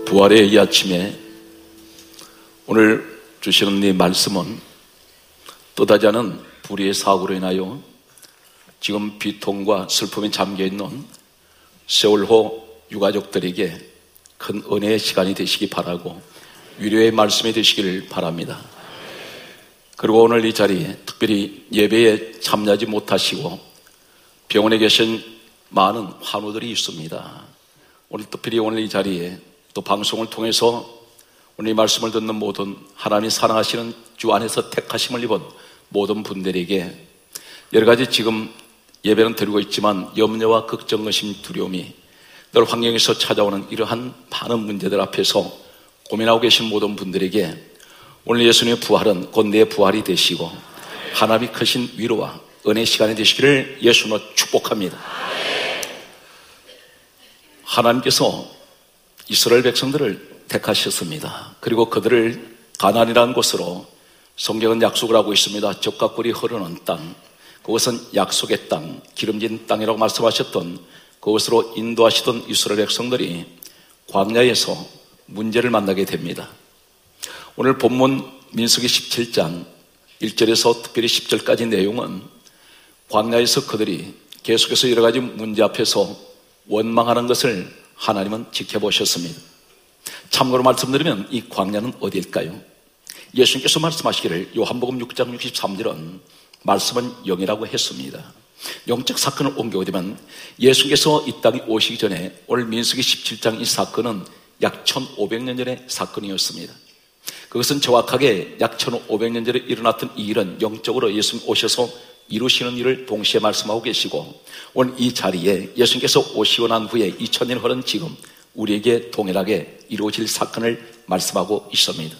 부활의 이 아침에 오늘 주시는 이 말씀은 떠나지 않은 불의의 사고로 인하여 지금 비통과 슬픔에 잠겨있는 세월호 유가족들에게 큰 은혜의 시간이 되시기 바라고 위로의 말씀이 되시길 바랍니다. 그리고 오늘 이 자리에 특별히 예배에 참여하지 못하시고 병원에 계신 많은 환우들이 있습니다. 오늘 특별히 오늘 이 자리에 또 방송을 통해서 오늘 이 말씀을 듣는 모든 하나님이 사랑하시는 주 안에서 택하심을 입은 모든 분들에게 여러 가지 지금 예배는 드리고 있지만 염려와 걱정, 의심, 두려움이 늘 환경에서 찾아오는 이러한 많은 문제들 앞에서 고민하고 계신 모든 분들에게 오늘 예수님의 부활은 곧 내 부활이 되시고 하나님이 크신 위로와 은혜 시간이 되시기를 예수로 축복합니다. 하나님께서 이스라엘 백성들을 택하셨습니다. 그리고 그들을 가나안이라는 곳으로 성경은 약속을 하고 있습니다. 젖과 꿀이 흐르는 땅, 그것은 약속의 땅, 기름진 땅이라고 말씀하셨던 그것으로 인도하시던 이스라엘 백성들이 광야에서 문제를 만나게 됩니다. 오늘 본문 민수기 17장 1절에서 특별히 10절까지 내용은 광야에서 그들이 계속해서 여러 가지 문제 앞에서 원망하는 것을 하나님은 지켜보셨습니다. 참고로 말씀드리면 이 광야는 어디일까요? 예수님께서 말씀하시기를 요한복음 6장 63절은 말씀은 영이라고 했습니다. 영적 사건을 옮겨오게 되면 예수님께서 이 땅에 오시기 전에 오늘 민수기 17장 이 사건은 약 1500년 전의 사건이었습니다. 그것은 정확하게 약 1500년 전에 일어났던 이 일은 영적으로 예수님 오셔서 이루시는 일을 동시에 말씀하고 계시고 오늘 이 자리에 예수님께서 오시고 난 후에 2000년 흐른 지금 우리에게 동일하게 이루어질 사건을 말씀하고 있습니다.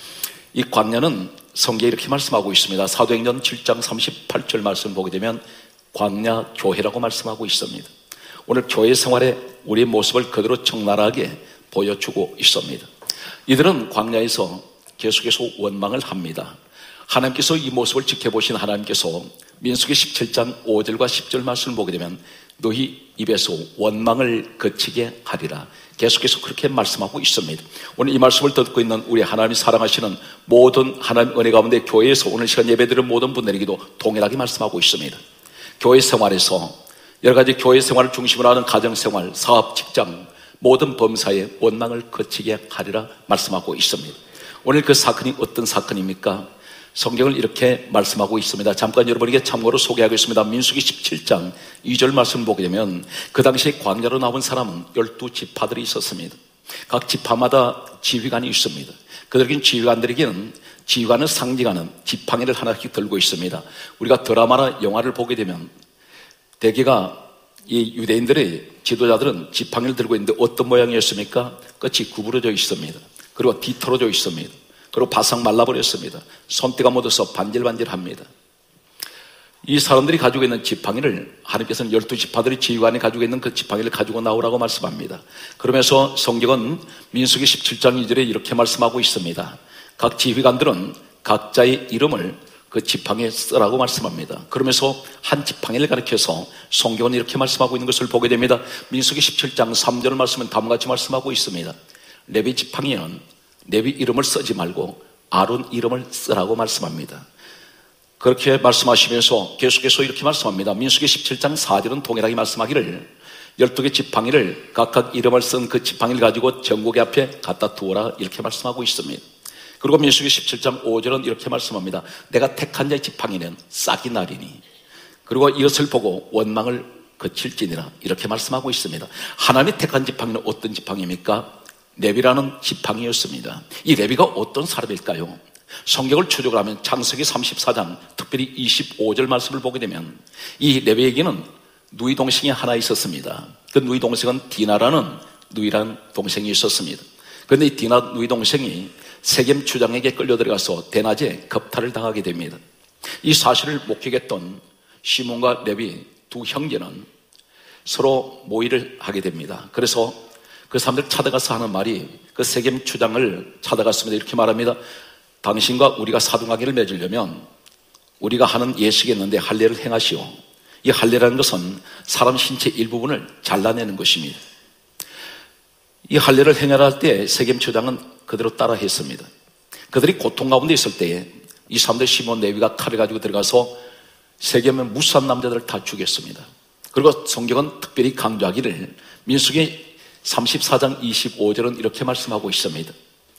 이 광야는 성경에 이렇게 말씀하고 있습니다. 사도행전 7장 38절 말씀 보게 되면 광야 교회라고 말씀하고 있습니다. 오늘 교회 생활에 우리의 모습을 그대로 적나라하게 보여주고 있습니다. 이들은 광야에서 계속해서 원망을 합니다. 하나님께서 이 모습을 지켜보신 하나님께서 민수기 17장 5절과 10절 말씀을 보게 되면 너희 입에서 원망을 그치게 하리라. 계속해서 그렇게 말씀하고 있습니다. 오늘 이 말씀을 듣고 있는 우리 하나님이 사랑하시는 모든 하나님 은혜 가운데 교회에서 오늘 시간 예배드리는 모든 분들에게도 동일하게 말씀하고 있습니다. 교회 생활에서 여러 가지 교회 생활을 중심으로 하는 가정생활, 사업, 직장 모든 범사에 원망을 그치게 하리라 말씀하고 있습니다. 오늘 그 사건이 어떤 사건입니까? 성경을 이렇게 말씀하고 있습니다. 잠깐 여러분에게 참고로 소개하겠습니다. 민수기 17장 2절 말씀을 보게 되면 그 당시에 광야로 나온 사람은 12지파들이 있었습니다. 각 지파마다 지휘관이 있습니다. 그들에게는 지휘관들에게는 지휘관을 상징하는 지팡이를 하나씩 들고 있습니다. 우리가 드라마나 영화를 보게 되면 대개가 이 유대인들의 지도자들은 지팡이를 들고 있는데 어떤 모양이었습니까? 끝이 구부러져 있습니다. 그리고 뒤틀어져 있습니다. 그리고 바싹 말라버렸습니다. 손때가 묻어서 반질반질합니다. 이 사람들이 가지고 있는 지팡이를 하나님께서는 12지파들이 지휘관이 가지고 있는 그 지팡이를 가지고 나오라고 말씀합니다. 그러면서 성경은 민수기 17장 2절에 이렇게 말씀하고 있습니다. 각 지휘관들은 각자의 이름을 그 지팡이에 쓰라고 말씀합니다. 그러면서 한 지팡이를 가리켜서 성경은 이렇게 말씀하고 있는 것을 보게 됩니다. 민수기 17장 3절 말씀은 다음과 같이 말씀하고 있습니다. 레위 지팡이는 레위 이름을 쓰지 말고 아론 이름을 쓰라고 말씀합니다. 그렇게 말씀하시면서 계속해서 이렇게 말씀합니다. 민수기 17장 4절은 동일하게 말씀하기를 12개 지팡이를 각각 이름을 쓴 그 지팡이를 가지고 전국의 앞에 갖다 두어라 이렇게 말씀하고 있습니다. 그리고 민수기 17장 5절은 이렇게 말씀합니다. 내가 택한 자의 지팡이는 싹이 나리니 그리고 이것을 보고 원망을 그칠지니라 이렇게 말씀하고 있습니다. 하나님이 택한 지팡이는 어떤 지팡이입니까? 레위라는 지팡이였습니다. 이 레위가 어떤 사람일까요? 성경을 추적을 하면 창세기 34장 특별히 25절 말씀을 보게 되면 이 레위에게는 누이 동생이 하나 있었습니다. 그 누이 동생은 디나라는 누이라는 동생이 있었습니다. 그런데 이 디나 누이 동생이 세겜 주장에게 끌려 들어가서 대낮에 겁탈을 당하게 됩니다. 이 사실을 목격했던 시몬과 레위 두 형제는 서로 모의를 하게 됩니다. 그래서 그 사람들 찾아가서 하는 말이 그 세겜 주장을 찾아갔습니다. 이렇게 말합니다. 당신과 우리가 사등관계를 맺으려면 우리가 하는 예식이 있는데 할례를 행하시오. 이 할례라는 것은 사람 신체 일부분을 잘라내는 것입니다. 이 할례를 행하할 때 세겜처장은 그대로 따라 했습니다. 그들이 고통 가운데 있을 때에 이 사람들 시몬 레위가 칼을 가지고 들어가서 세겜의 무수한 남자들을 다 죽였습니다. 그리고 성경은 특별히 강조하기를 민수기 34장 25절은 이렇게 말씀하고 있습니다.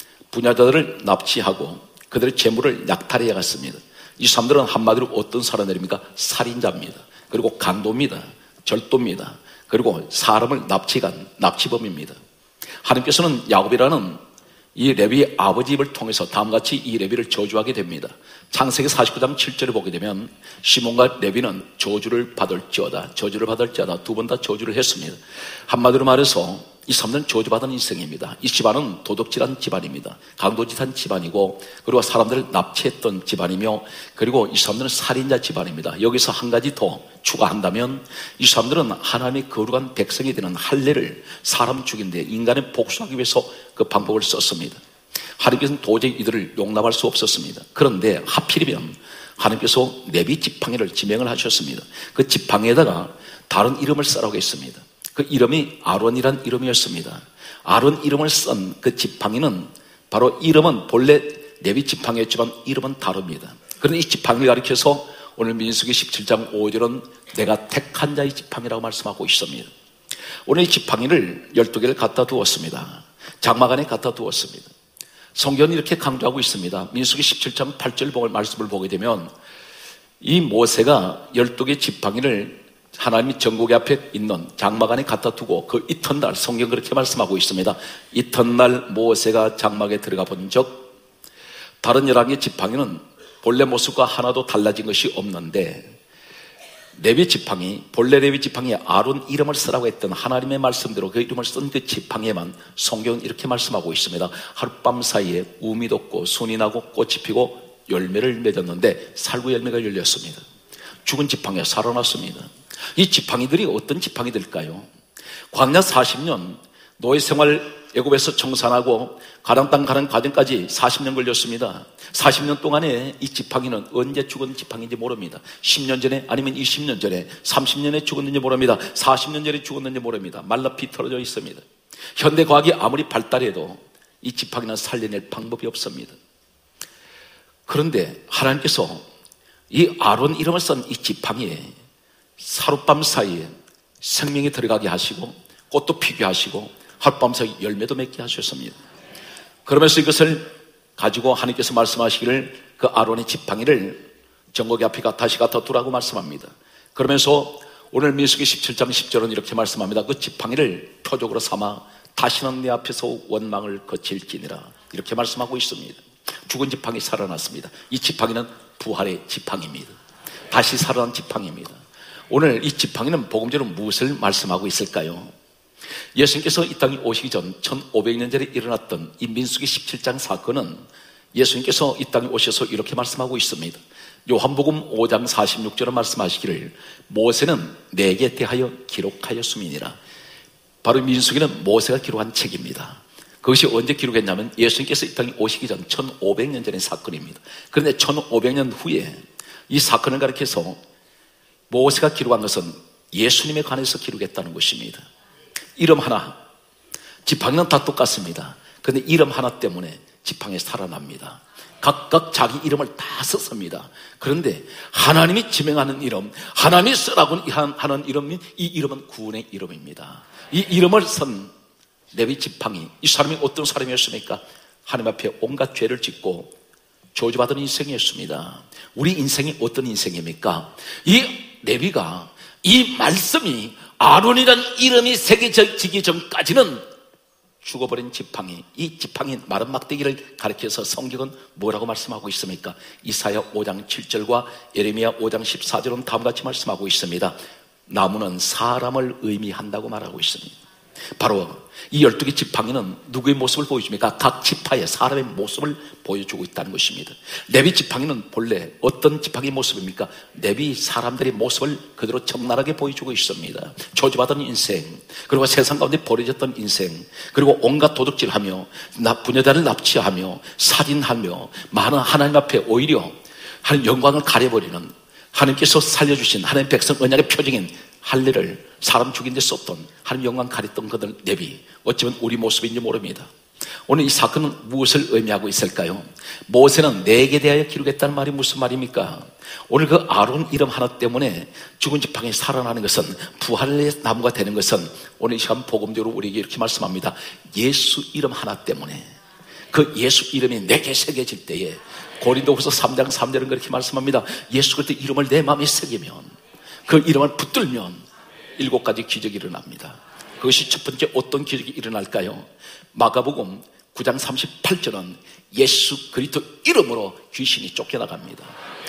부녀자들을 납치하고 그들의 재물을 약탈해 갔습니다. 이 사람들은 한마디로 어떤 사람들입니까? 살인자입니다. 그리고 강도입니다. 절도입니다. 그리고 사람을 납치간 납치범입니다. 하나님께서는 야곱이라는 이 레위의 아버지 입을 통해서 다음같이 이 레위를 저주하게 됩니다. 창세기 49장 7절을 보게 되면 시몬과 레위는 저주를 받을지어다 두 번 다 저주를 했습니다. 한마디로 말해서 이 사람들은 저주받은 인생입니다. 이 집안은 도둑질한 집안입니다. 강도짓한 집안이고 그리고 사람들을 납치했던 집안이며 그리고 이 사람들은 살인자 집안입니다. 여기서 한 가지 더 추가한다면 이 사람들은 하나님의 거룩한 백성이 되는 할례를 사람 죽인 데 인간을 복수하기 위해서 그 방법을 썼습니다. 하나님께서는 도저히 이들을 용납할 수 없었습니다. 그런데 하필이면 하나님께서 레위 지팡이를 지명을 하셨습니다. 그 지팡이에다가 다른 이름을 쓰라고 했습니다. 그 이름이 아론이란 이름이었습니다. 아론 이름을 쓴 그 지팡이는 바로 이름은 본래 레위 지팡이였지만 이름은 다릅니다. 그런데 이 지팡이를 가리켜서 오늘 민수기 17장 5절은 내가 택한 자의 지팡이라고 말씀하고 있습니다. 오늘 이 지팡이를 12개를 갖다 두었습니다. 장막 안에 갖다 두었습니다. 성경은 이렇게 강조하고 있습니다. 민수기 17장 8절 말씀을 보게 되면 이 모세가 12개 지팡이를 하나님이 전곡의 앞에 있는 장막 안에 갖다 두고 그 이튿날 성경 그렇게 말씀하고 있습니다. 이튿날 모세가 장막에 들어가 본 적 다른 11개 지팡이는 본래 모습과 하나도 달라진 것이 없는데 레위 지팡이, 본래 레위 지팡이에 아론 이름을 쓰라고 했던 하나님의 말씀대로 그 이름을 쓴 그 지팡이에만 성경은 이렇게 말씀하고 있습니다. 하룻밤 사이에 우미 돋고 순이 나고 꽃이 피고 열매를 맺었는데 살구 열매가 열렸습니다. 죽은 지팡이가 살아났습니다. 이 지팡이들이 어떤 지팡이들일까요? 광야 40년 노예 생활 애굽에서 청산하고 가나안 땅 가는 과정까지 40년 걸렸습니다. 40년 동안에 이 지팡이는 언제 죽은 지팡이인지 모릅니다. 10년 전에 아니면 20년 전에 30년에 죽었는지 모릅니다. 40년 전에 죽었는지 모릅니다. 말라 비틀어져 있습니다. 현대 과학이 아무리 발달해도 이 지팡이는 살려낼 방법이 없습니다. 그런데 하나님께서 이 아론 이름을 쓴 이 지팡이에 하룻밤 사이에 생명이 들어가게 하시고 꽃도 피게 하시고 하룻밤 사이 열매도 맺게 하셨습니다. 그러면서 이것을 가지고 하나님께서 말씀하시기를 그 아론의 지팡이를 전곡의 앞에 다시 갖다 두라고 말씀합니다. 그러면서 오늘 민수기 17장 10절은 이렇게 말씀합니다. 그 지팡이를 표적으로 삼아 다시는 내 앞에서 원망을 거칠지니라 이렇게 말씀하고 있습니다. 죽은 지팡이 살아났습니다. 이 지팡이는 부활의 지팡이입니다. 다시 살아난 지팡이입니다. 오늘 이 지팡이는 복음적으로 무엇을 말씀하고 있을까요? 예수님께서 이 땅에 오시기 전 1500년 전에 일어났던 이 민수기 17장 사건은 예수님께서 이 땅에 오셔서 이렇게 말씀하고 있습니다. 요한복음 5장 46절은 말씀하시기를 모세는 내게 대하여 기록하였음이니라. 바로 민수기는 모세가 기록한 책입니다. 그것이 언제 기록했냐면 예수님께서 이 땅에 오시기 전 1500년 전의 사건입니다. 그런데 1500년 후에 이 사건을 가리켜서 모세가 기록한 것은 예수님에 관해서 기록했다는 것입니다. 이름 하나, 지팡이는 다 똑같습니다. 그런데 이름 하나 때문에 지팡이 살아납니다. 각각 자기 이름을 다 썼습니다. 그런데 하나님이 지명하는 이름, 하나님이 쓰라고 하는 이름이 이 이름은 구원의 이름입니다. 이 이름을 쓴 레위 지팡이, 이 사람이 어떤 사람이었습니까? 하나님 앞에 온갖 죄를 짓고 저주받은 인생이었습니다. 우리 인생이 어떤 인생입니까? 이 레위가 이 말씀이 아론이라는 이름이 새겨지기 전까지는 죽어버린 지팡이, 이 지팡이 마른 막대기를 가리켜서 성경은 뭐라고 말씀하고 있습니까? 이사야 5장 7절과 예레미야 5장 14절은 다음같이 말씀하고 있습니다. 나무는 사람을 의미한다고 말하고 있습니다. 바로 이 12개 지팡이는 누구의 모습을 보여줍니까? 각 지파의 사람의 모습을 보여주고 있다는 것입니다. 레위 지팡이는 본래 어떤 지팡이의 모습입니까? 레위 사람들의 모습을 그대로 적나라하게 보여주고 있습니다. 저주받은 인생, 그리고 세상 가운데 버려졌던 인생, 그리고 온갖 도둑질하며 부녀자를 납치하며 살인하며 많은 하나님 앞에 오히려 하나님 영광을 가려버리는 하나님께서 살려주신 하나님 백성 언약의 표징인 할 일을 사람 죽인 데 썼던 하나님 영광 가렸던 그들 내비 어쩌면 우리 모습인지 모릅니다. 오늘 이 사건은 무엇을 의미하고 있을까요? 모세는 내게 대하여 기록했다는 말이 무슨 말입니까? 오늘 그 아론 이름 하나 때문에 죽은 지팡이 살아나는 것은, 부활의 나무가 되는 것은 오늘 이 시간 복음적으로 우리에게 이렇게 말씀합니다. 예수 이름 하나 때문에, 그 예수 이름이 내게 새겨질 때에, 고린도후서 3장 3절은 그렇게 말씀합니다. 예수 그리스도 이름을 내 마음에 새기면, 그 이름을 붙들면 7가지 기적이 일어납니다. 그것이 첫 번째 어떤 기적이 일어날까요? 마가복음 9장 38절은 예수 그리스도 이름으로 귀신이 쫓겨나갑니다.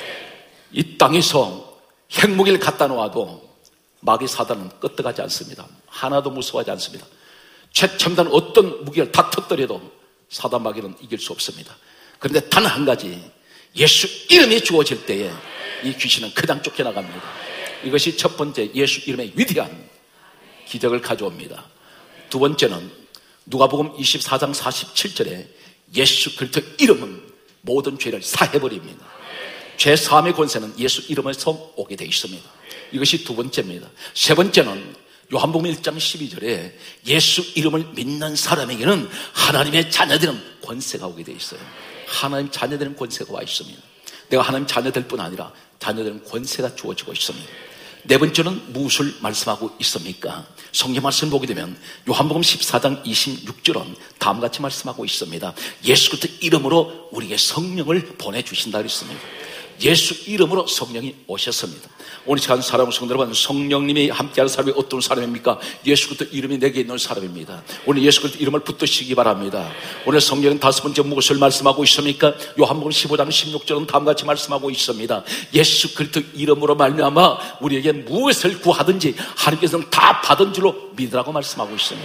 이 땅에서 핵무기를 갖다 놓아도 마귀 사단은 끄떡하지 않습니다. 하나도 무서워하지 않습니다. 최첨단 어떤 무기를 다 터뜨려도 사단 마귀는 이길 수 없습니다. 그런데 단 한 가지, 예수 이름이 주어질 때에 이 귀신은 그냥 쫓겨나갑니다. 이것이 첫 번째 예수 이름의 위대한 기적을 가져옵니다. 두 번째는 누가복음 24장 47절에 예수 그리스도 이름은 모든 죄를 사해버립니다. 죄 사함의 권세는 예수 이름에서 오게 되어 있습니다. 이것이 두 번째입니다. 세 번째는 요한복음 1장 12절에 예수 이름을 믿는 사람에게는 하나님의 자녀되는 권세가 오게 되어 있어요. 하나님 자녀되는 권세가 와 있습니다. 내가 하나님 자녀될 뿐 아니라 자녀되는 권세가 주어지고 있습니다. 네 번째는 무엇을 말씀하고 있습니까? 성경 말씀 보게 되면 요한복음 14장 26절은 다음과 같이 말씀하고 있습니다. 예수 그리스도 이름으로 우리에게 성령을 보내주신다 그랬습니다. 예수 이름으로 성령이 오셨습니다. 오늘 시간 사랑하는 성도 여러분, 성령님이 함께하는 사람이 어떤 사람입니까? 예수 그리스도 이름이 내게 있는 사람입니다. 오늘 예수 그리스도 이름을 붙드시기 바랍니다. 오늘 성경은 다섯 번째 무엇을 말씀하고 있습니까? 요한복음 15장 16절은 다음과 같이 말씀하고 있습니다. 예수 그리스도 이름으로 말미암아 우리에게 무엇을 구하든지 하나님께서는 다 받은 줄로 믿으라고 말씀하고 있습니다.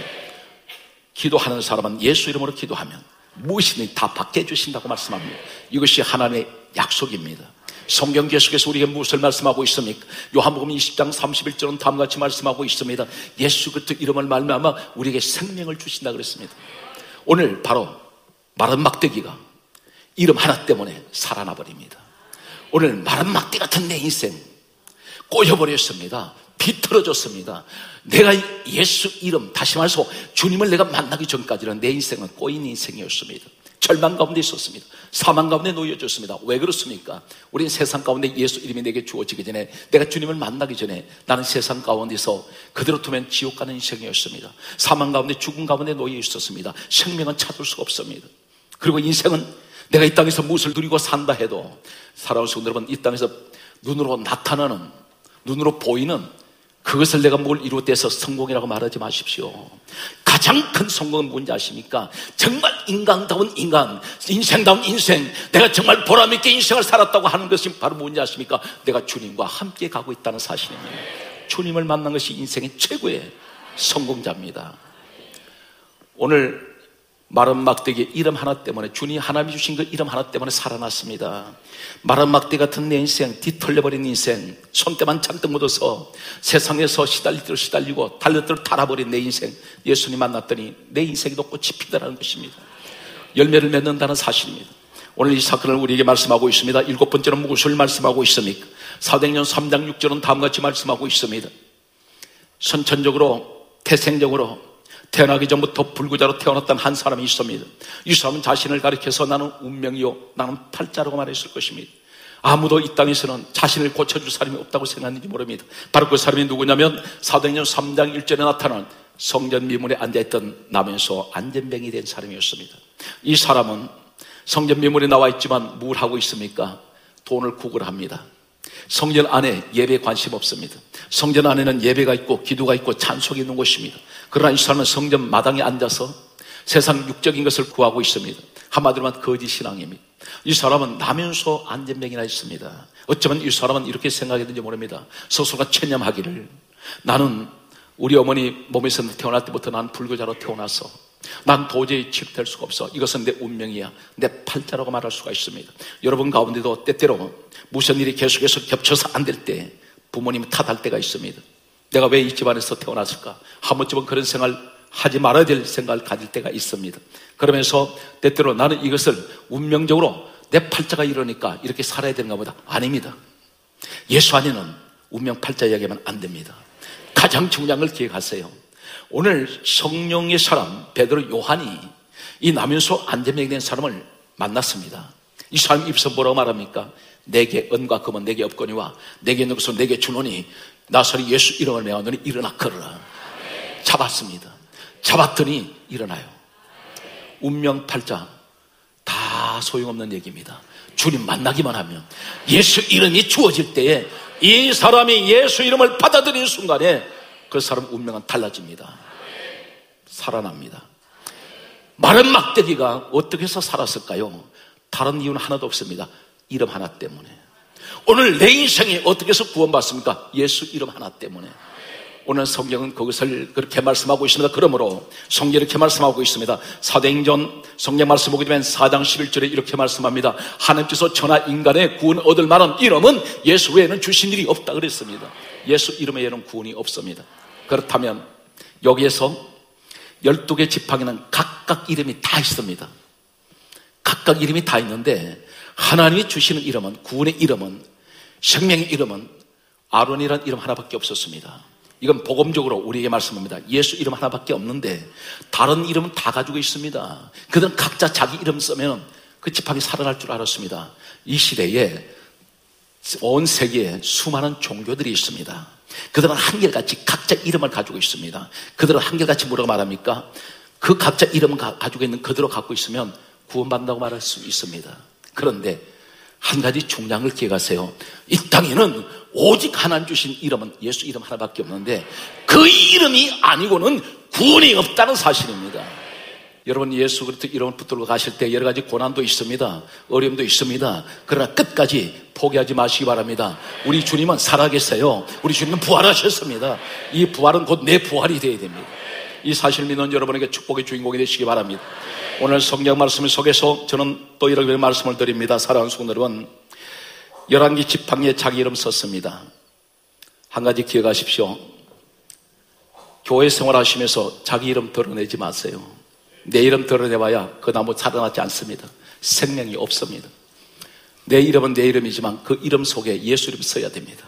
기도하는 사람은 예수 이름으로 기도하면 무엇이든 다 받게 해주신다고 말씀합니다. 이것이 하나님의 약속입니다. 성경 계속해서 우리에게 무엇을 말씀하고 있습니까? 요한복음 20장 31절은 다음과 같이 말씀하고 있습니다. 예수 그리스도 이름을 말미암아 우리에게 생명을 주신다 그랬습니다. 오늘 바로 마른 막대기가 이름 하나 때문에 살아나 버립니다. 오늘 마른 막대 같은 내 인생 꼬여버렸습니다. 비틀어졌습니다. 내가 예수 이름, 다시 말해서 주님을 내가 만나기 전까지는 내 인생은 꼬인 인생이었습니다. 절망 가운데 있었습니다. 사망 가운데 놓여졌습니다. 왜 그렇습니까? 우리는 세상 가운데 예수 이름이 내게 주어지기 전에, 내가 주님을 만나기 전에 나는 세상 가운데서 그대로 두면 지옥 가는 인생이었습니다. 사망 가운데, 죽음 가운데 놓여 있었습니다. 생명은 찾을 수가 없습니다. 그리고 인생은 내가 이 땅에서 무엇을 누리고 산다 해도, 사랑하는 성도 여러분, 이 땅에서 눈으로 나타나는, 눈으로 보이는 그것을 내가 뭘 이루어서 성공이라고 말하지 마십시오. 가장 큰 성공은 뭔지 아십니까? 정말 인간다운 인간, 인생다운 인생, 내가 정말 보람있게 인생을 살았다고 하는 것이 바로 뭔지 아십니까? 내가 주님과 함께 가고 있다는 사실입니다. 주님을 만난 것이 인생의 최고의 성공자입니다. 오늘 마른 막대기 이름 하나 때문에, 주님이 하나님이 주신 그 이름 하나 때문에 살아났습니다. 마른 막대 같은 내 인생, 뒤틀려버린 인생, 손때만 잔뜩 묻어서 세상에서 시달릴 대로 시달리고 달릴 대로 달아버린 내 인생, 예수님 만났더니 내 인생에도 꽃이 피더라는 것입니다. 열매를 맺는다는 사실입니다. 오늘 이 사건을 우리에게 말씀하고 있습니다. 일곱 번째는 무엇을 말씀하고 있습니까? 사도행전 3장 6절은 다음과 같이 말씀하고 있습니다. 선천적으로, 태생적으로 태어나기 전부터 불구자로 태어났던 한 사람이 있습니다. 이 사람은 자신을 가리켜서 나는 운명이요, 나는 팔자라고 말했을 것입니다. 아무도 이 땅에서는 자신을 고쳐줄 사람이 없다고 생각했는지 모릅니다. 바로 그 사람이 누구냐면 사도행전 3장 1절에 나타난 성전 미문에 앉아있던 나면서 안전뱅이 된 사람이었습니다. 이 사람은 성전 미문에 나와 있지만 뭘 하고 있습니까? 돈을 구걸합니다. 성전 안에 예배에 관심 없습니다. 성전 안에는 예배가 있고 기도가 있고 찬송이 있는 곳입니다. 그러나 이 사람은 성전 마당에 앉아서 세상 육적인 것을 구하고 있습니다. 한마디로 말하면 거짓 신앙입니다. 이 사람은 나면서 안전뱅이나 있습니다. 어쩌면 이 사람은 이렇게 생각했는지 모릅니다. 스스로가 체념하기를, 나는 우리 어머니 몸에서 태어날 때부터 난 불교자로 태어나서 난 도저히 치료될 수가 없어. 이것은 내 운명이야. 내 팔자라고 말할 수가 있습니다. 여러분 가운데도 때때로 무슨 일이 계속해서 겹쳐서 안 될 때 부모님이 탓할 때가 있습니다. 내가 왜 이 집안에서 태어났을까? 한 번쯤은 그런 생각을 하지 말아야 될 생각을 가질 때가 있습니다. 그러면서 때때로 나는 이것을 운명적으로 내 팔자가 이러니까 이렇게 살아야 되는가 보다. 아닙니다. 예수 안에는 운명 팔자 이야기하면 안 됩니다. 가장 중요한 걸 기억하세요. 오늘 성령의 사람 베드로, 요한이 이 나면서 안전병이 된 사람을 만났습니다. 이 사람이 입서 뭐라고 말합니까? 내게 은과 금은 내게 없거니와 내게 있는 것은 내게 주노니 나사렛 예수 이름을 내어 너니 일어나 걸으라. 잡았습니다. 잡았더니 일어나요. 운명팔자 다 소용없는 얘기입니다. 주님 만나기만 하면, 예수 이름이 주어질 때에 이 사람이 예수 이름을 받아들이는 순간에 그 사람 운명은 달라집니다. 살아납니다. 마른 막대기가 어떻게 해서 살았을까요? 다른 이유는 하나도 없습니다. 이름 하나 때문에. 오늘 내 인생이 어떻게 해서 구원받습니까? 예수 이름 하나 때문에. 오늘 성경은 그것을 그렇게 말씀하고 있습니다. 그러므로 성경이 이렇게 말씀하고 있습니다. 사도행전 성경 말씀 보게 되면 4장 11절에 이렇게 말씀합니다. 하나님께서 천하 인간의 구원 얻을 만한 이름은 예수 외에는 주신 일이 없다 그랬습니다. 예수 이름 외에는 구원이 없습니다. 그렇다면 여기에서 12개 지팡이는 각각 이름이 다 있습니다. 각각 이름이 다 있는데 하나님이 주시는 이름은, 구원의 이름은, 생명의 이름은 아론이라는 이름 하나밖에 없었습니다. 이건 복음적으로 우리에게 말씀합니다. 예수 이름 하나밖에 없는데 다른 이름은 다 가지고 있습니다. 그들은 각자 자기 이름 쓰면 그 지팡이 살아날 줄 알았습니다. 이 시대에 온 세계에 수많은 종교들이 있습니다. 그들은 한결같이 각자 이름을 가지고 있습니다. 그들은 한결같이 뭐라고 말합니까? 그 각자 이름을 가지고 있는 그대로 갖고 있으면 구원받는다고 말할 수 있습니다. 그런데 한 가지 중요한 걸 기억하세요. 이 땅에는 오직 하나님 주신 이름은 예수 이름 하나밖에 없는데 그 이름이 아니고는 구원이 없다는 사실입니다. 여러분, 예수 그리스도 이름을 붙들고 가실 때 여러 가지 고난도 있습니다. 어려움도 있습니다. 그러나 끝까지 포기하지 마시기 바랍니다. 우리 주님은 살아계세요. 우리 주님은 부활하셨습니다. 이 부활은 곧 내 부활이 되어야 됩니다. 이 사실을 믿는 여러분에게 축복의 주인공이 되시기 바랍니다. 오늘 성경 말씀 속에서 저는 또 이렇게 말씀을 드립니다. 사랑하는 성도 여러분, 11개 지팡이에 자기 이름 썼습니다. 한 가지 기억하십시오. 교회 생활하시면서 자기 이름 드러내지 마세요. 내 이름 드러내봐야 그 나무 살아나지 않습니다. 생명이 없습니다. 내 이름은 내 이름이지만 그 이름 속에 예수 이름 써야 됩니다.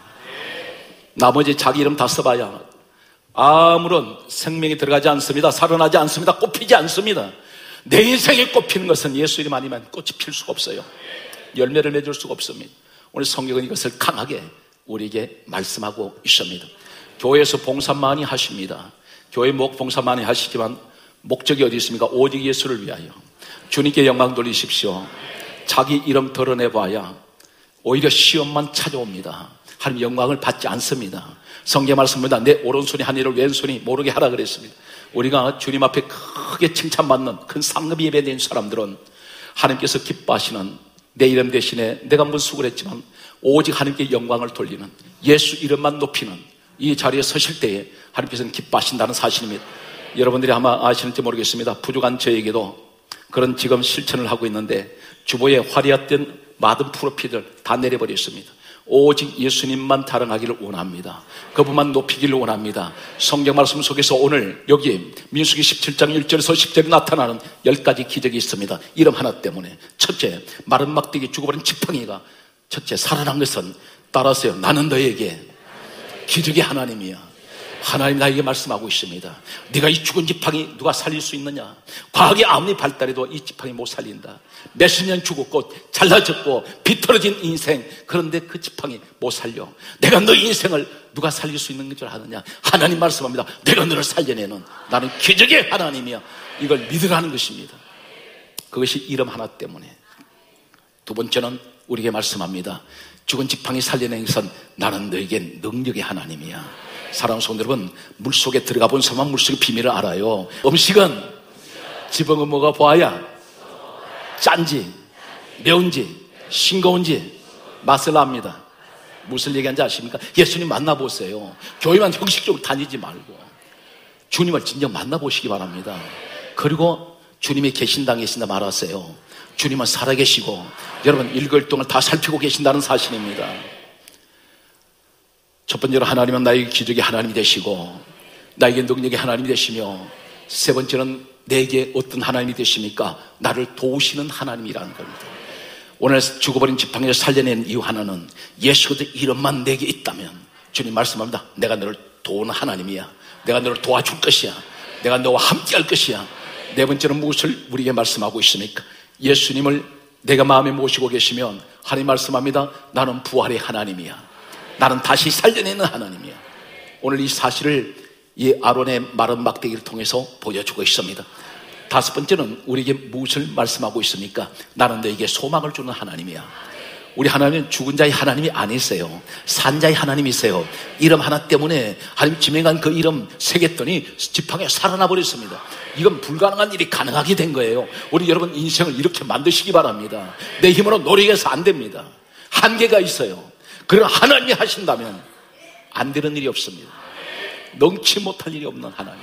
나머지 자기 이름 다 써봐야 아무런 생명이 들어가지 않습니다. 살아나지 않습니다. 꽃피지 않습니다. 내 인생에 꽃피는 것은 예수 이름 아니면 꽃이 필 수가 없어요. 열매를 맺을 수가 없습니다. 오늘 성경은 이것을 강하게 우리에게 말씀하고 있습니다. 교회에서 봉사 많이 하십니다. 교회 봉사 많이 하시지만 목적이 어디 있습니까? 오직 예수를 위하여 주님께 영광 돌리십시오. 자기 이름 드러내봐야 오히려 시험만 찾아옵니다. 하나님 영광을 받지 않습니다. 성경 말씀입니다. 내 오른손이 한 일을 왼손이 모르게 하라 그랬습니다. 우리가 주님 앞에 크게 칭찬받는 큰 상급 예배 드린 사람들은 하나님께서 기뻐하시는 내 이름 대신에 내가 무슨 했지만 오직 하나님께 영광을 돌리는 예수 이름만 높이는 이 자리에 서실 때에 하나님께서는 기뻐하신다는 사실입니다. 여러분들이 아마 아시는지 모르겠습니다. 부족한 저에게도 그런 지금 실천을 하고 있는데 주보에 화려했던 많은 프로필을 다 내려버렸습니다. 오직 예수님만 자랑하기를 원합니다. 그분만 높이기를 원합니다. 성경 말씀 속에서 오늘 여기 민수기 17장 1절에서 10절에 나타나는 10가지 기적이 있습니다. 이름 하나 때문에. 첫째, 마른 막대기 죽어버린 지팡이가 첫째 살아난 것은 따라서요, 나는 너에게 기적의 하나님이야. 하나님 나에게 말씀하고 있습니다. 네가 이 죽은 지팡이 누가 살릴 수 있느냐? 과학이 아무리 발달해도 이 지팡이 못 살린다. 몇십 년 죽었고 잘라졌고 비틀어진 인생, 그런데 그 지팡이 못 살려. 내가 너 인생을 누가 살릴 수 있는 줄 아느냐? 하나님 말씀합니다. 내가 너를 살려내는 나는 기적의 하나님이야. 이걸 믿으라는 것입니다. 그것이 이름 하나 때문에. 두 번째는 우리에게 말씀합니다. 죽은 지팡이 살려내는 것은 나는 너에게 능력의 하나님이야. 사랑하는 성도 여러분, 물속에 들어가 본 사람은 물속의 비밀을 알아요. 음식은 지붕을 먹어 보아야 짠지 매운지 싱거운지 맛을 압니다. 무슨 얘기하는지 아십니까? 예수님 만나보세요. 교회만 형식적으로 다니지 말고 주님을 진정 만나보시기 바랍니다. 그리고 주님이 계신다 안 계신다 말하세요. 주님은 살아계시고 여러분 1개월 동안 다 살피고 계신다는 사실입니다. 첫 번째로 하나님은 나에게 기적의 하나님이 되시고 나에게 능력의 하나님이 되시며, 세 번째는 내게 어떤 하나님이 되십니까? 나를 도우시는 하나님이라는 겁니다. 오늘 죽어버린 지팡이를 살려낸 이유 하나는 예수 그리스도 이름만 내게 있다면 주님 말씀합니다. 내가 너를 도우는 하나님이야. 내가 너를 도와줄 것이야. 내가 너와 함께 할 것이야. 네 번째는 무엇을 우리에게 말씀하고 있습니까? 예수님을 내가 마음에 모시고 계시면 하나님 말씀합니다. 나는 부활의 하나님이야. 나는 다시 살려내는 하나님이야. 오늘 이 사실을 이 아론의 마른 막대기를 통해서 보여주고 있습니다. 다섯 번째는 우리에게 무엇을 말씀하고 있습니까? 나는 너에게 소망을 주는 하나님이야. 우리 하나님은 죽은 자의 하나님이 아니세요. 산 자의 하나님이세요. 이름 하나 때문에 하나님 지명한 그 이름 새겼더니 지팡이에 살아나 버렸습니다. 이건 불가능한 일이 가능하게 된 거예요. 우리 여러분 인생을 이렇게 만드시기 바랍니다. 내 힘으로 노력해서 안 됩니다. 한계가 있어요. 그러나 하나님이 하신다면 안 되는 일이 없습니다. 능치 못할 일이 없는 하나님.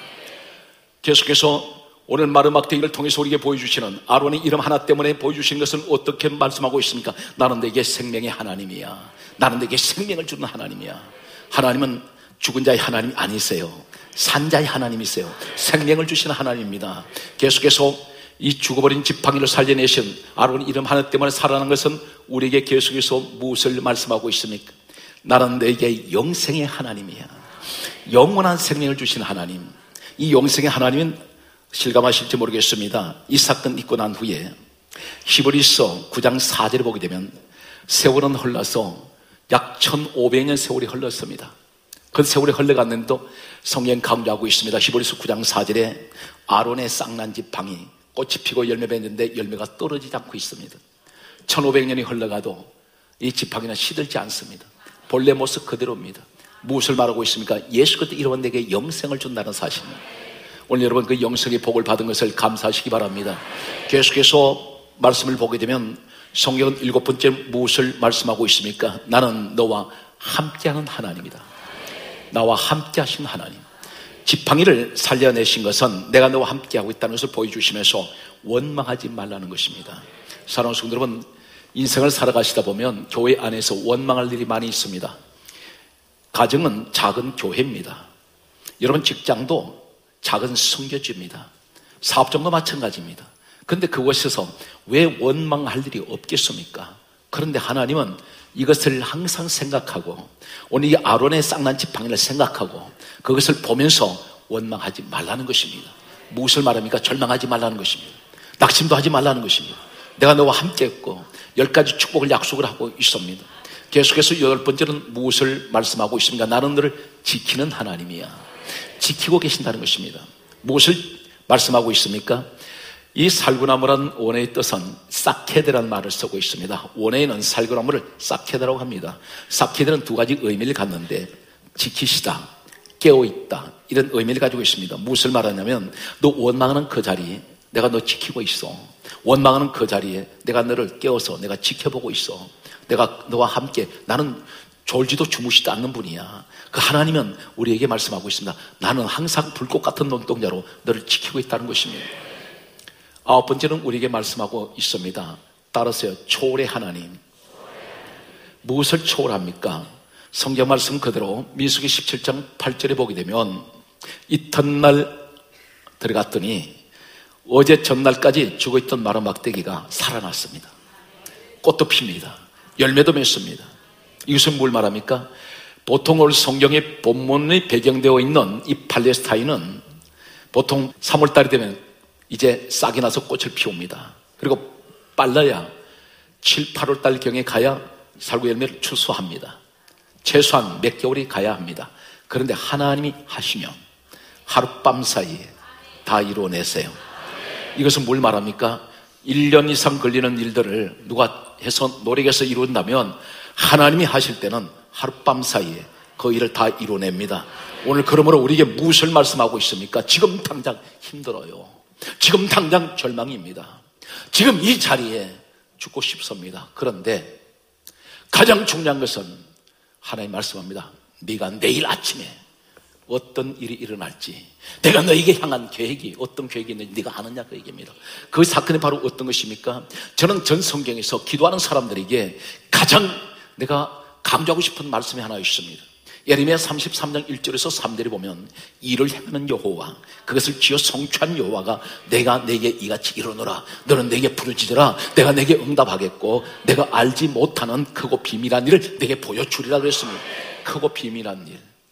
계속해서 오늘 마른 막대기를 통해서 우리에게 보여주시는 아론의 이름 하나 때문에 보여주시는 것은 어떻게 말씀하고 있습니까? 나는 내게 생명의 하나님이야. 나는 내게 생명을 주는 하나님이야. 하나님은 죽은 자의 하나님이 아니세요. 산 자의 하나님이세요. 생명을 주시는 하나님입니다. 계속해서 이 죽어버린 지팡이를 살려내신 아론의 이름 하나 때문에 살아난 것은 우리에게 계속해서 무엇을 말씀하고 있습니까? 나는 내게 영생의 하나님이야. 영원한 생명을 주신 하나님. 이 영생의 하나님은 실감하실지 모르겠습니다. 이 사건 있고 난 후에 히브리서 9장 4절을 보게 되면 세월은 흘러서 약 1500년 세월이 흘렀습니다. 그 세월이 흘러갔는데도 성경 강조하고 있습니다. 히브리서 9장 4절에 아론의 쌍난 지팡이 꽃이 피고 열매 맺는데 열매가 떨어지지 않고 있습니다. 1500년이 흘러가도 이 지팡이는 시들지 않습니다. 본래 모습 그대로입니다. 무엇을 말하고 있습니까? 예수 그리스도 이름은 내게 영생을 준다는 사실입니다. 오늘 여러분 그 영생의 복을 받은 것을 감사하시기 바랍니다. 계속해서 말씀을 보게 되면 성경은 7번째 무엇을 말씀하고 있습니까? 나는 너와 함께하는 하나님이다. 나와 함께하신 하나님. 지팡이를 살려내신 것은 내가 너와 함께하고 있다는 것을 보여주시면서 원망하지 말라는 것입니다. 사랑하는 성도 여러분, 인생을 살아가시다 보면 교회 안에서 원망할 일이 많이 있습니다. 가정은 작은 교회입니다. 여러분 직장도 작은 선교지입니다. 사업장도 마찬가지입니다. 그런데 그곳에서 왜 원망할 일이 없겠습니까? 그런데 하나님은 이것을 항상 생각하고 오늘 이 아론의 쌍난 지팡이를 생각하고 그것을 보면서 원망하지 말라는 것입니다. 무엇을 말합니까? 절망하지 말라는 것입니다. 낙심도 하지 말라는 것입니다. 내가 너와 함께 했고 10가지 축복을 약속을 하고 있습니다. 계속해서 8번째는 무엇을 말씀하고 있습니까? 나는 너를 지키는 하나님이야. 지키고 계신다는 것입니다. 무엇을 말씀하고 있습니까? 이 살구나무란 원어의 뜻은 사케드라는 말을 쓰고 있습니다. 원어에는 살구나무를 사케드라고 합니다. 사케드는 두 가지 의미를 갖는데 지키시다, 깨어있다 이런 의미를 가지고 있습니다. 무엇을 말하냐면 너 원망하는 그 자리에 내가 너 지키고 있어. 원망하는 그 자리에 내가 너를 깨워서 내가 지켜보고 있어. 내가 너와 함께 나는 졸지도 주무시지 않는 분이야. 그 하나님은 우리에게 말씀하고 있습니다. 나는 항상 불꽃 같은 눈동자로 너를 지키고 있다는 것입니다. 9번째는 우리에게 말씀하고 있습니다. 따라서요. 초월의 하나님. 무엇을 초월합니까? 성경 말씀 그대로 민수기 17장 8절에 보게 되면 이튿날 들어갔더니 어제 전날까지 죽어있던 마른 막대기가 살아났습니다. 꽃도 핍니다. 열매도 맺습니다. 이것은 뭘 말합니까? 보통 오늘 성경의 본문이 배경되어 있는 이 팔레스타인은 보통 3월달이 되면 이제 싹이 나서 꽃을 피웁니다. 그리고 빨라야 7, 8월달경에 가야 살구 열매를 출소합니다. 최소한 몇 개월이 가야 합니다. 그런데 하나님이 하시면 하룻밤 사이에 다 이루어내세요. 이것은 뭘 말합니까? 1년 이상 걸리는 일들을 누가 해서 노력해서 이룬다면 하나님이 하실 때는 하룻밤 사이에 그 일을 다 이루어냅니다. 오늘 그러므로 우리에게 무엇을 말씀하고 있습니까? 지금 당장 힘들어요. 지금 당장 절망입니다. 지금 이 자리에 죽고 싶습니다. 그런데 가장 중요한 것은 하나님 말씀합니다. 네가 내일 아침에 어떤 일이 일어날지 내가 너에게 향한 계획이 어떤 계획이 있는지 네가 아느냐 그 얘기입니다. 그 사건이 바로 어떤 것입니까? 저는 전 성경에서 기도하는 사람들에게 가장 내가 강조하고 싶은 말씀이 하나 있습니다. 예레미야 33장 1절에서 3절에 보면 일을 행하는 여호와 그것을 지어 성취한 여호와가 내가 내게 이같이 이루노라. 너는 내게 부르짖으라. 내가 내게 응답하겠고 내가 알지 못하는 크고 비밀한 일을 내게 보여주리라 그랬습니다. 크고 비밀한 일.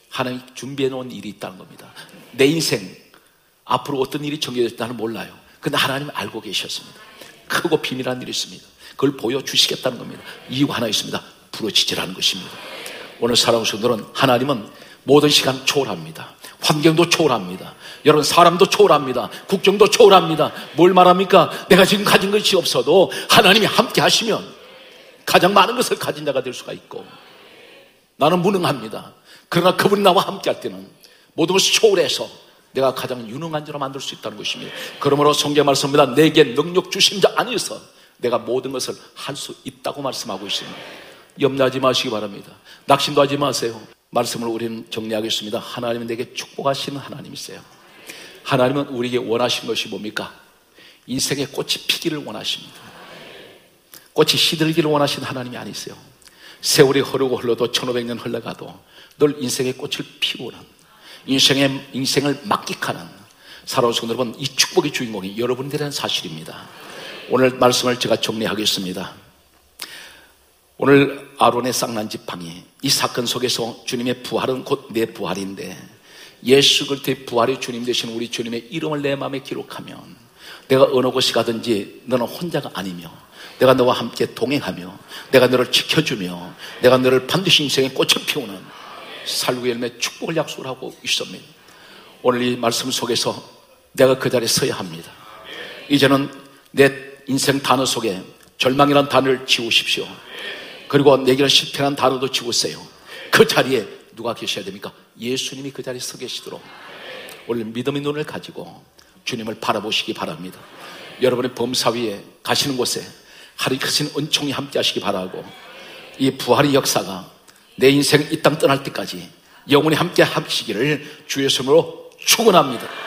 하나님 준비해 놓은 일이 있다는 겁니다. 내 인생 앞으로 어떤 일이 정해질지 나는 몰라요. 근데 하나님은 알고 계셨습니다. 크고 비밀한 일이 있습니다. 그걸 보여주시겠다는 겁니다. 이유가 하나 있습니다. 부러지지라는 것입니다. 오늘 사랑하는 성도들은 하나님은 모든 시간 초월합니다. 환경도 초월합니다. 여러분, 사람도 초월합니다. 국경도 초월합니다. 뭘 말합니까? 내가 지금 가진 것이 없어도 하나님이 함께 하시면 가장 많은 것을 가진 자가 될 수가 있고, 나는 무능합니다. 그러나 그분이 나와 함께 할 때는 모든 것을 초월해서 내가 가장 유능한 자로 만들 수 있다는 것입니다. 그러므로 성경 말씀입니다. 내게 능력 주신 자 안에서 내가 모든 것을 할 수 있다고 말씀하고 있습니다. 염려하지 마시기 바랍니다. 낙심도 하지 마세요. 말씀을 우리는 정리하겠습니다. 하나님은 내게 축복하시는 하나님이세요. 하나님은 우리에게 원하신 것이 뭡니까? 인생의 꽃이 피기를 원하십니다. 꽃이 시들기를 원하시는 하나님이 아니세요. 세월이 흐르고 흘러도 1500년 흘러가도 늘 인생의 꽃을 피우는, 인생을 만끽하는 살아온 성도 여러분, 이 축복의 주인공이 여러분들이라는 사실입니다. 오늘 말씀을 제가 정리하겠습니다. 오늘 아론의 쌍난 지팡이, 이 사건 속에서 주님의 부활은 곧 내 부활인데, 예수 그리스도의 부활의 주님 되신 우리 주님의 이름을 내 마음에 기록하면 내가 어느 곳에 가든지 너는 혼자가 아니며 내가 너와 함께 동행하며 내가 너를 지켜주며 내가 너를 반드시 인생의 꽃을 피우는 살구의 열매 축복을 약속을 하고 있습니다. 오늘 이 말씀 속에서 내가 그 자리에 서야 합니다. 이제는 내 인생 단어 속에 절망이라는 단어를 지우십시오. 그리고 내게는 실패한 단어도 지우세요. 그 자리에 누가 계셔야 됩니까? 예수님이 그 자리에 서 계시도록 오늘 믿음의 눈을 가지고 주님을 바라보시기 바랍니다. 여러분의 범사 위에 가시는 곳에 하나님 크신 은총이 함께 하시기 바라고, 이 부활의 역사가 내 인생 이 땅 떠날 때까지 영원히 함께 하시기를 주의 이름으로 축원합니다.